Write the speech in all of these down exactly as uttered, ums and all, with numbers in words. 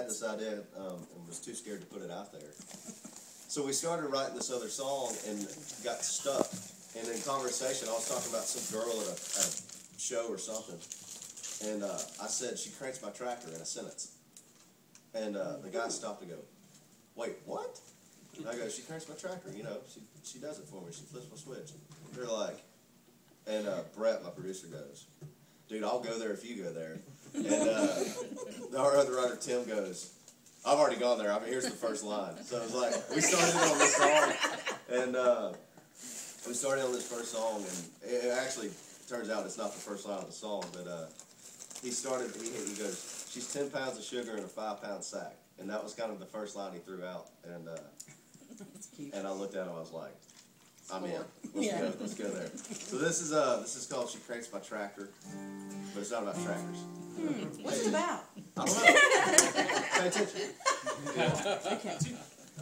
had this idea um, and was too scared to put it out there. So we started writing this other song and got stuck. And in conversation, I was talking about some girl at a, at a show or something. And uh, I said, she cranks my tractor in a sentence. And uh, the guy stopped to go, wait, what? And I go, she cranks my tractor, you know, she, she does it for me. She flips my switch. They're like, and uh, Brett, my producer, goes, dude, I'll go there if you go there. And uh, our other writer, Tim, goes, I've already gone there. I mean, here's the first line. So it was like, we started on this song, and uh, we started on this first song, and it actually turns out it's not the first line of the song, but uh, he started, he, he goes, she's ten pounds of sugar in a five pound sack. And that was kind of the first line he threw out. And uh, and I looked at him, I was like, I'm in. Let's yeah. go, let's go there. So this is uh this is called She Cranks My Tractor, but it's not about tractors. Hmm. What's it about? I don't know. Pay attention. Okay.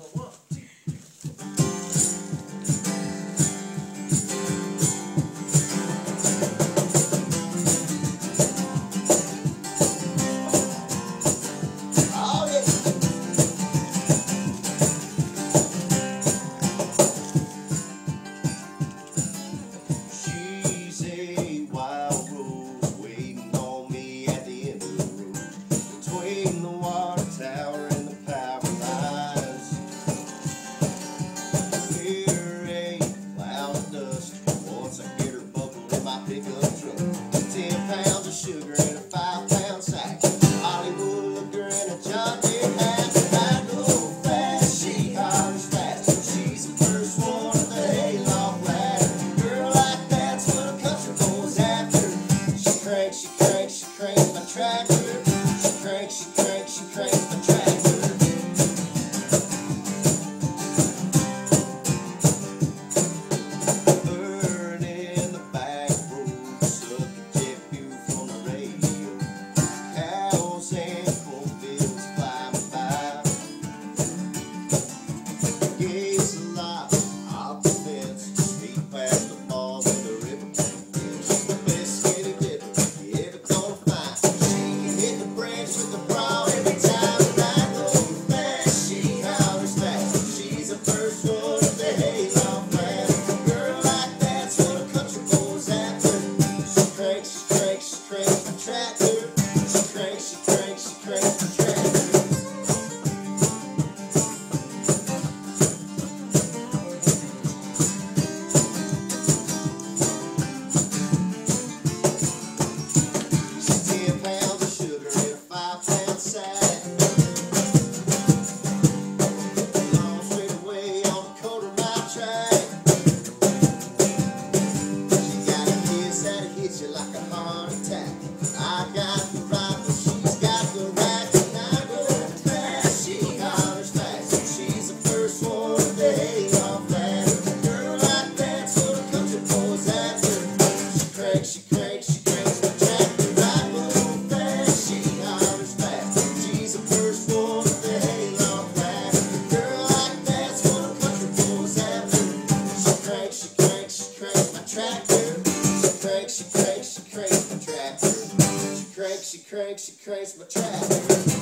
She cranks, she cranks my tractor.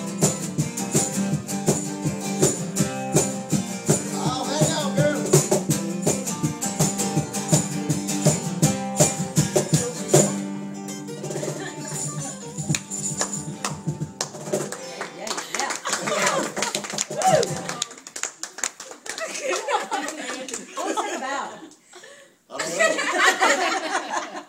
Oh, hang on, girl. Yeah, yeah. What's it about?